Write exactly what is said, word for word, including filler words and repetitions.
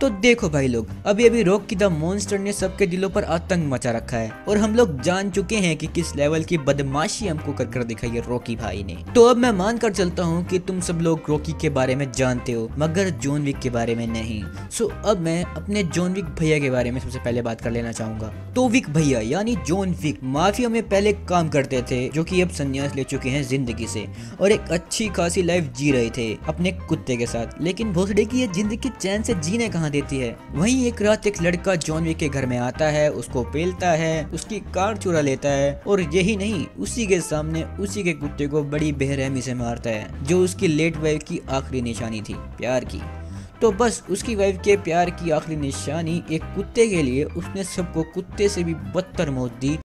तो देखो भाई लोग, अभी अभी रॉकी द मॉन्स्टर ने सबके दिलों पर आतंक मचा रखा है और हम लोग जान चुके हैं कि किस लेवल की बदमाशी हमको कर कर दिखाई है रॉकी भाई ने। तो अब मैं मान कर चलता हूँ कि तुम सब लोग रॉकी के बारे में जानते हो मगर जॉन विक के बारे में नहीं। सो अब मैं अपने जॉन विक भैया के बारे में सबसे पहले बात कर लेना चाहूंगा। तो विक भैया यानी जॉन विक माफिया में पहले काम करते थे, जो कि अब संन्यास ले चुके हैं जिंदगी से और एक अच्छी खासी लाइफ जी रहे थे अपने कुत्ते के साथ। लेकिन भोसड़े की ये जिंदगी चैन से जीने कहाँ देती है। वहीं एक रात एक लड़का जॉन विक के घर में आता है, उसको पेलता है, उसकी कार चुरा लेता है और यही नहीं उसी के सामने उसी के कुत्ते को बड़ी बेरहमी से मारता है, जो उसकी लेट वाइफ की आखिरी निशानी थी प्यार की। तो बस उसकी वाइफ के प्यार की आखिरी निशानी एक कुत्ते के लिए उसने सबको कुत्ते से भी बदतर मौत दी।